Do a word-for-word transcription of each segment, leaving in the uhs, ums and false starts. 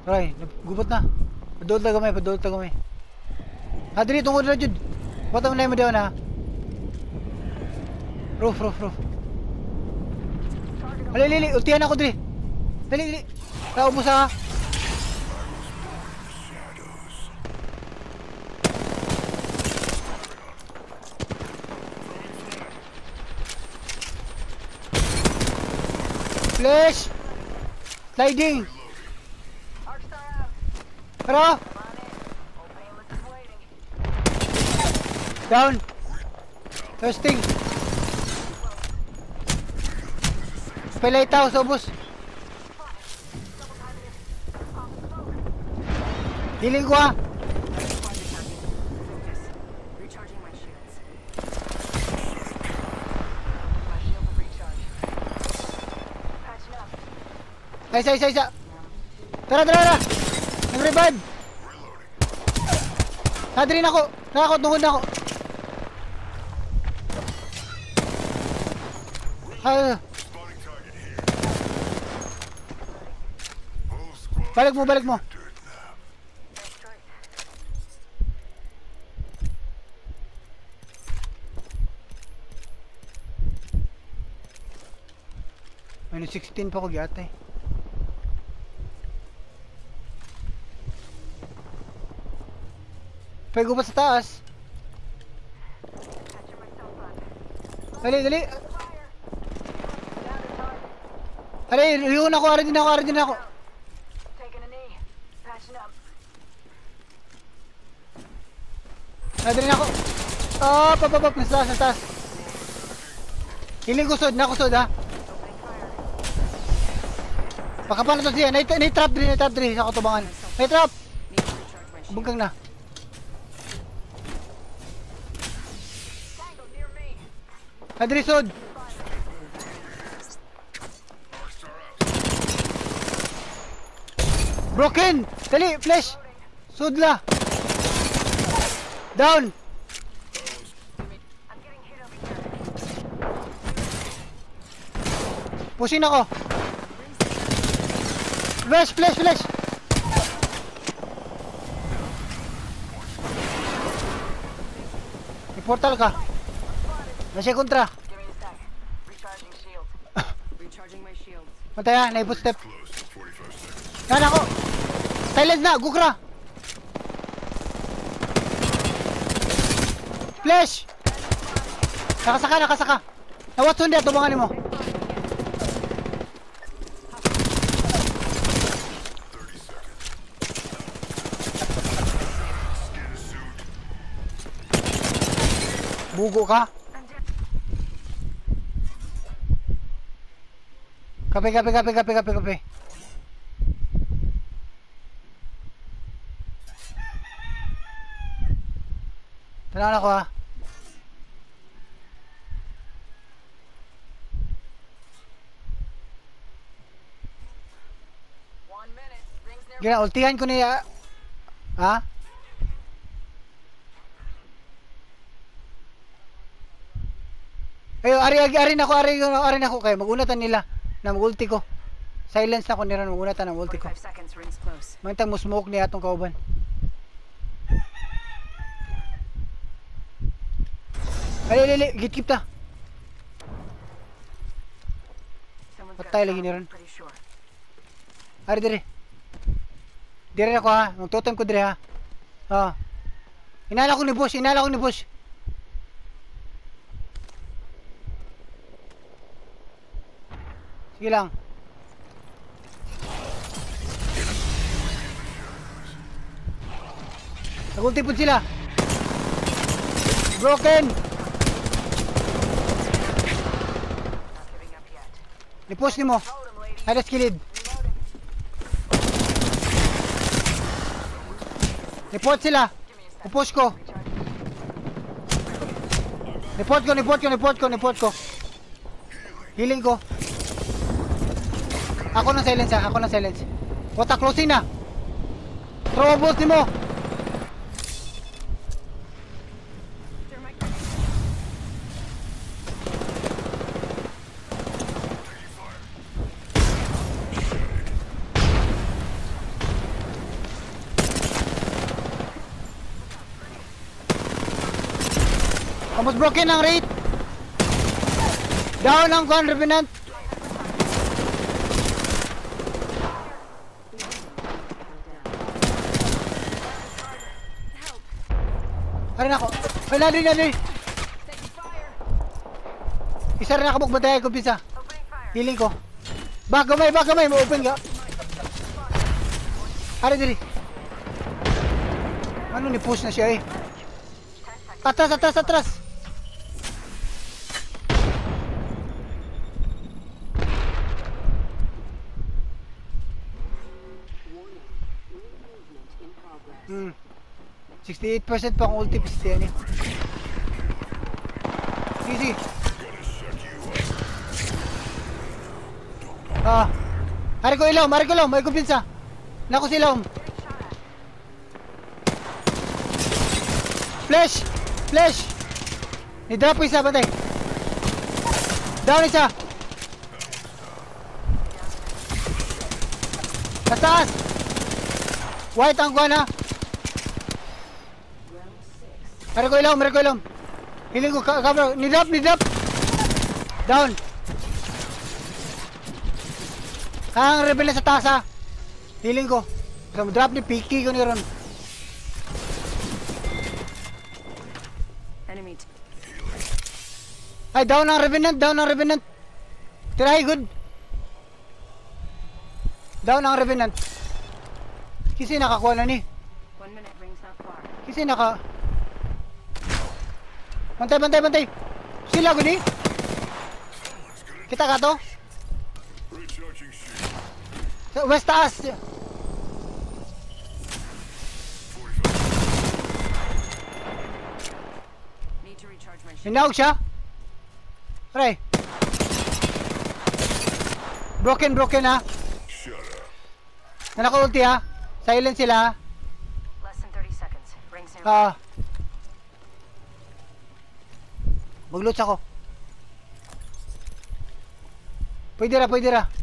Aray, gubot na. Padulot na gamay, padulot na gamay. Ha, dili, tungkol na jud. Bata mo na mo daw na. Roof, roof, roof. Ali, ali, ali, ultihan ako dili. Dali, dali. Tao mo sa... Flash! Sliding! Pero! Down! Thirsting! Pilay tao sa ubos! Healing ko ah! Isa, isa, isa! Tara, tara, tara! Nag-revive! Nadrin ako! Nakakot, tungkod na ako! Ah. Balik mo, balik mo! Minus sixteen pa ko gyata eh. Pego pa sa taas. Dali, dali. Dali, liyon ako, arin din ako, arin din ako. Arin din ako. Oh, papapap, nasa taas, nasa taas. Hiling kusod, nakusod ha. Baka pa na to siya, nai-trap din, nai-trap din sa kutubangan. Nai-trap! Buggang na. Adrisod! Broken! Dali, flash! Sudla! Down! Pusin ako! Flash, flash, flash! May portal ka! Nasa kontra. Matay ha, naibot step. Yan ako. Silence na, gukra. Flash. Nakasaka, nakasaka. Nawatson dia, tubangan mo. Bugo ka. Kape, kape, kape, kape, kape, kape. Tanawan ako ha. Gina, ultihan ko niya. Ha? Ayo, ari, ari, ari na ako, ari, ari na ako kayo. Magunatan nila. Na mag-ulti ko. Silence na ko nila, magunatan ang ulti ko. Mantang mo smoke niya atong kauban. Ali, ali, ali, git-git ta. Patay lagi niron. Ari, dire. Dire ako ha, magtutom ko dire ha. Ha. Inala ko ni boss, inala ko ni boss. Sige lang. Nagulti po sila. Broken. Nipush ni mo. Ada skilled. Nipush sila. Nipush ko. Nipush ko, nipush ko, nipush ko, nipush ko. Healing ko. Ako na silence ha, ako na silence. Wata closing na. Throw a boost ni mo. Almost broken ang rate. Down ang Kwan Revenant. Arin ako. Ay, nadi, nadi. Isa rin nakabog batay ko pisa. Healing ko. Back gamay, back gamay. Ma-open ka. Arin, diri. Ano ni push na siya eh. Atras, atras, atras. Hmm. sixty-eight percent pang ulti pa si Tiani. Easy. Ah. Hari ko ilaw, hari ko ilaw, may kumpinsa. Nako si ilaw. Flash! Flash! Ni-drop ko isa, bantay. Down isa. Taas! White ang kuha na. Meron ko ilaw, meron ko ilaw. Hiling ko, cover. Ni-drop, ni-drop. Down. Ang rebel na sa taas ha. Hiling ko. So, drop ni Piki ko ni ron. Ay, down ang Revenant, down ang Revenant. Tirahay, good. Down ang Revenant. Kasi nakakuha na ni. Kasi naka... Bantay, bantay, bantay. Sila, good eh. Kita ka to? Sa west taas. Hinawag siya. Aray. Broken, broken ha. Na naka-ulti ha. Silent sila ha. Ah. Mag-loot ako. Pwede ra, pwede ra.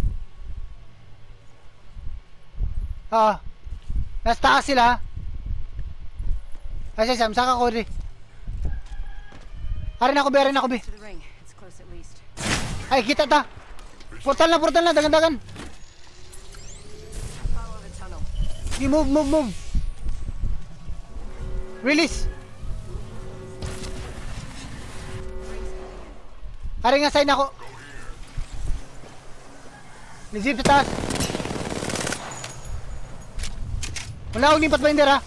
Ah. Nasa taas sila ha. Kasi Sam, saka ko rin. Arin ako, be, arin ako, be. Ay, kita ta. Portal na, portal na, dagan-dagan. Okay, move, move, move. Release. Hari nga sign ako. Nizip sa taas. Wala akong limpat binder ha.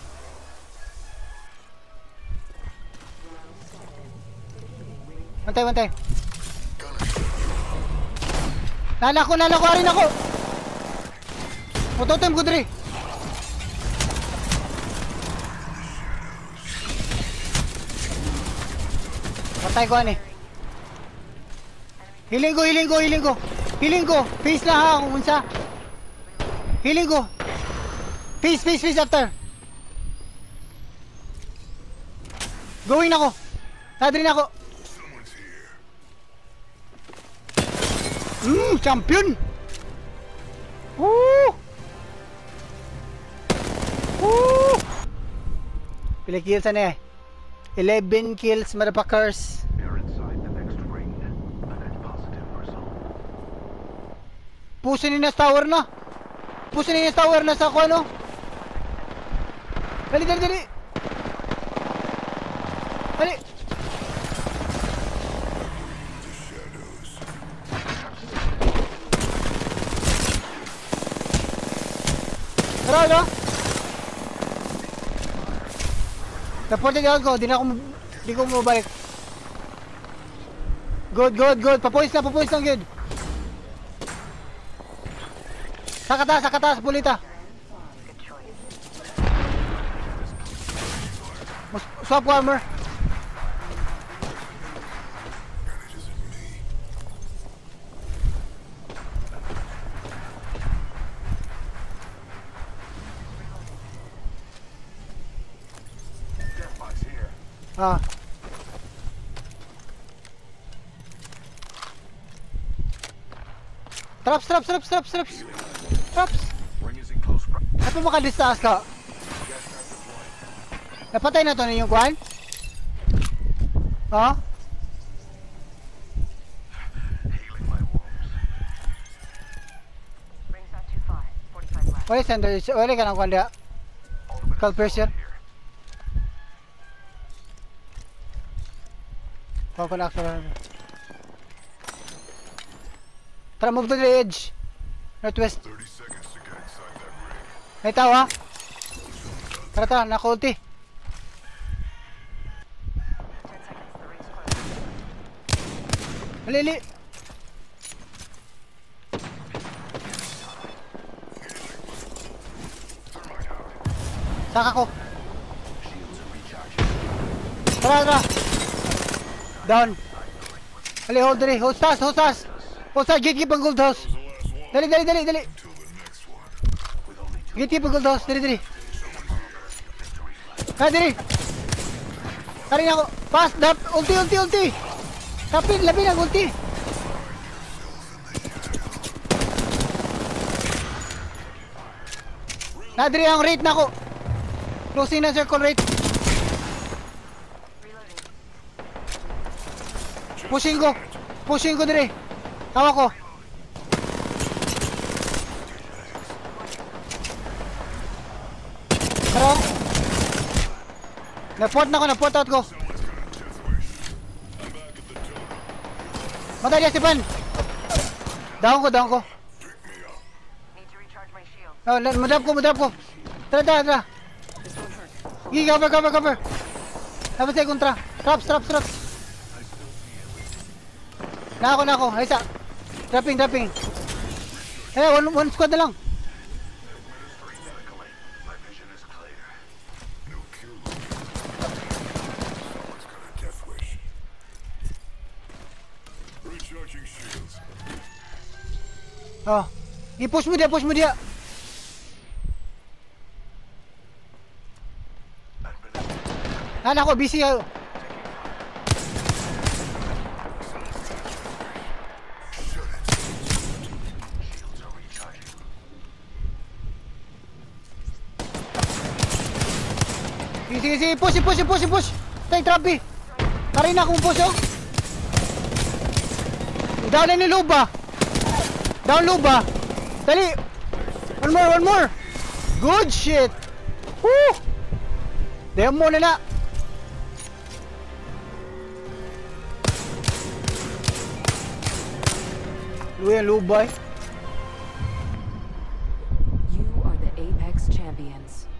Bantay, bantay. Nala ko, nala ko, harin ako. Mototem ko diri. Patay ko ani. Hiling ko, hiling ko, hiling ko. Hiling ko. Face na ha kung unsa. Hiling ko. Face, face, face after. Going na ako. Nadrin ako. Hmm, champion. Woo! Woo! Pila kills na eh. eleven kills, motherfuckers. Puso ni na tower na. Puso ni na tower na sa ako ano. Dali, dali, dali. Dali. Tara na. Support na ako, di na ako, di ko mabalik. Good, good, good. Papoys na, papoys lang good. Sa kataas, sa kataas, pulita. Swap armor. Ah. Traps, traps, traps, traps, traps. Traps. Ano makadistaas ka? Napatay na to na yung kwan? Ha? Healing my wounds. Rings not too far. forty-five left. Wala sandal, wala ka nang kanda. Ultimate Call is pressure. here. Kung ko na actual. Tara, move to the edge. Northwest. thirty seconds to get inside that ring. May tao ha? Tara, tara, naka-ulti. Ten seconds. The ring's close. Malili. Saka ko. Shields are recharging. Tara, tara. Down. Ali, hold dali. Hold fast, hold fast. Hold fast, gatekeep ang gold house. Dali, dali, dali, dali. Till the next one. With only two Gatekeep ang gold house. Dali, dali. Ha, dali. Karin ako. Fast, dap. Ulti, ulti, ulti. Lapin, lapin ang ulti. Nadiri ang rate na ako. Closing na circle rate. Reloading. Pushing ko. Pushing ko dire. Tawa ko. Pero na-port na ko, na-port out ko. Matay niya si Pan. Down ko, down ko. Need to recharge my shield. Oh, madap ko, madap ko. Tara, tara, tara. This won't hurt. Gi, cover, cover, cover. Tapos tayo kontra. Traps, traps, traps. Na ako, na ako. Isa. Dropping, dropping. Eh, one, one squad na lang. My vision is clear. No kill. Someone's got a death wish. Recharging shields. Oh. I-push mo dia, push mo dia. Nana ko, busy ako. Shields are recharging. Sige, sige, sige. Push, push, push, push. Tay, trapi. Karin na akong push, oh. Down na ni Luba. Down Luba. Dali. One more, one more. Good shit. Woo. Demo na na. Luya, Luba, eh. You are the Apex champions.